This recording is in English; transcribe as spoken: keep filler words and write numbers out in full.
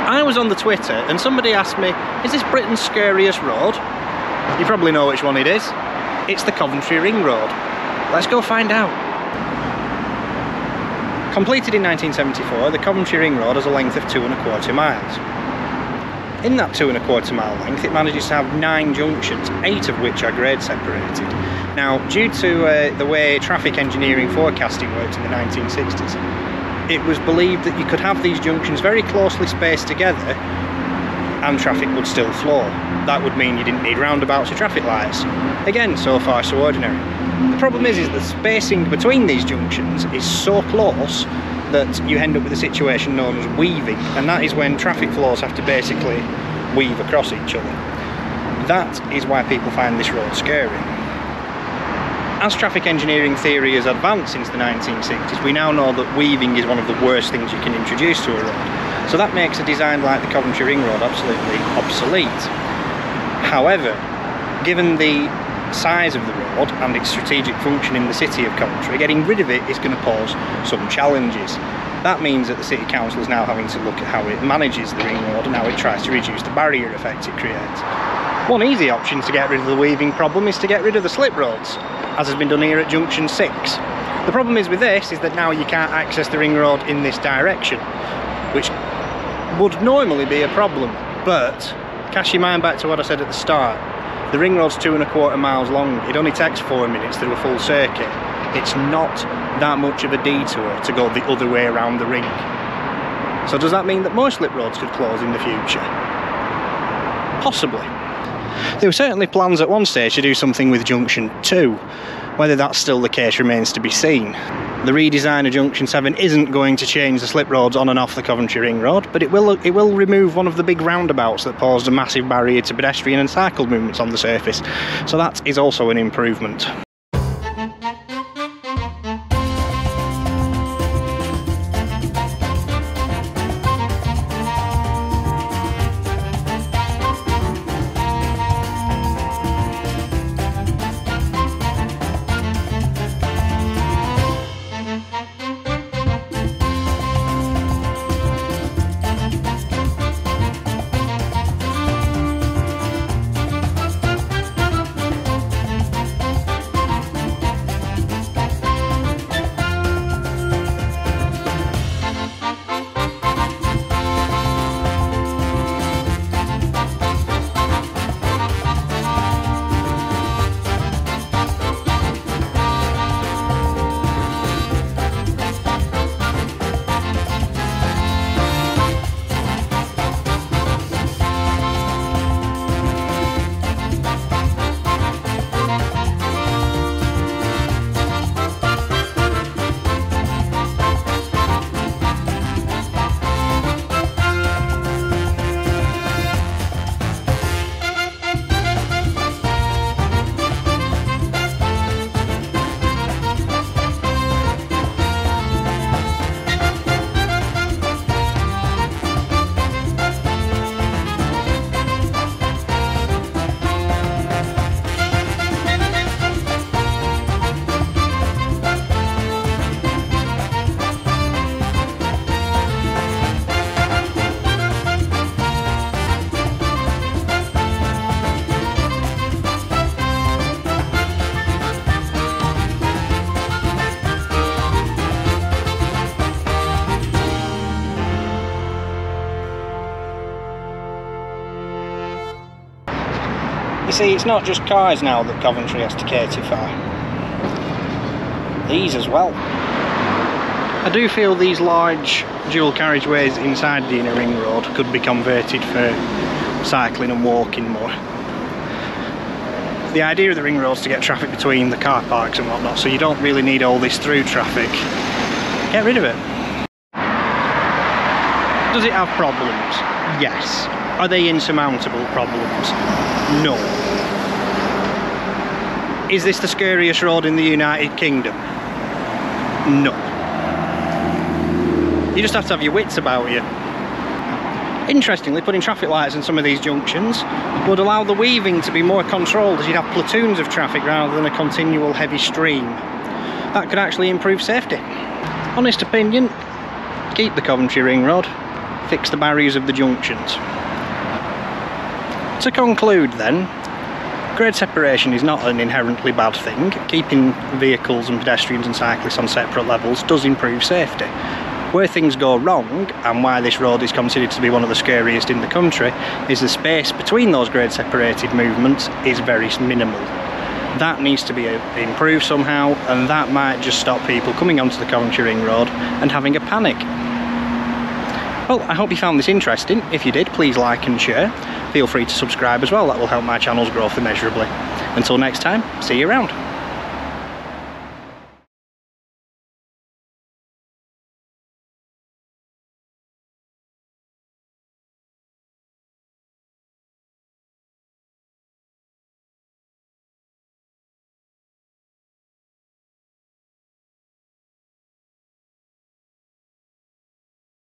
I was on the Twitter and somebody asked me, is this Britain's scariest road? You probably know which one it is. It's the Coventry Ring Road. Let's go find out. Completed in nineteen seventy-four, the Coventry Ring Road has a length of two and a quarter miles. In that two and a quarter mile length, it manages to have nine junctions, eight of which are grade separated. Now, due to uh, the way traffic engineering forecasting worked in the nineteen sixties, it was believed that you could have these junctions very closely spaced together and traffic would still flow. That would mean you didn't need roundabouts or traffic lights. Again, so far so ordinary. The problem is, is the spacing between these junctions is so close that you end up with a situation known as weaving, and that is when traffic flows have to basically weave across each other. That is why people find this road scary. As traffic engineering theory has advanced since the nineteen sixties, we now know that weaving is one of the worst things you can introduce to a road. So that makes a design like the Coventry Ring Road absolutely obsolete. However, given the size of the road and its strategic function in the city of Coventry, getting rid of it is going to pose some challenges. That means that the City Council is now having to look at how it manages the ring road and how it tries to reduce the barrier effect it creates. One easy option to get rid of the weaving problem is to get rid of the slip roads, as has been done here at Junction six. The problem is with this is that now you can't access the ring road in this direction, which would normally be a problem, but cast your mind back to what I said at the start. The ring road's two and a quarter miles long. It only takes four minutes to do a full circuit. It's not that much of a detour to go the other way around the ring. So does that mean that more slip roads could close in the future? Possibly. There were certainly plans at one stage to do something with Junction two. Whether that's still the case remains to be seen. The redesign of Junction seven isn't going to change the slip roads on and off the Coventry Ring Road, but it will it will remove one of the big roundabouts that posed a massive barrier to pedestrian and cycle movements on the surface. So that is also an improvement. You see, it's not just cars now that Coventry has to cater for. These as well. I do feel these large dual carriageways inside the inner ring road could be converted for cycling and walking more. The idea of the ring road is to get traffic between the car parks and whatnot, so you don't really need all this through traffic. Get rid of it. Does it have problems? Yes. Are they insurmountable problems? No. Is this the scariest road in the United Kingdom? No. You just have to have your wits about you. Interestingly, putting traffic lights in some of these junctions would allow the weaving to be more controlled, as you'd have platoons of traffic rather than a continual heavy stream. That could actually improve safety. Honest opinion, keep the Coventry Ring Road. fix the barriers of the junctions. To conclude then, grade separation is not an inherently bad thing. Keeping vehicles and pedestrians and cyclists on separate levels does improve safety. Where things go wrong, and why this road is considered to be one of the scariest in the country, is the space between those grade separated movements is very minimal. That needs to be improved somehow, and that might just stop people coming onto the Coventry Ring Road and having a panic. Well, I hope you found this interesting. If you did, please like and share. Feel free to subscribe as well, that will help my channel's growth immeasurably. Until next time, see you around.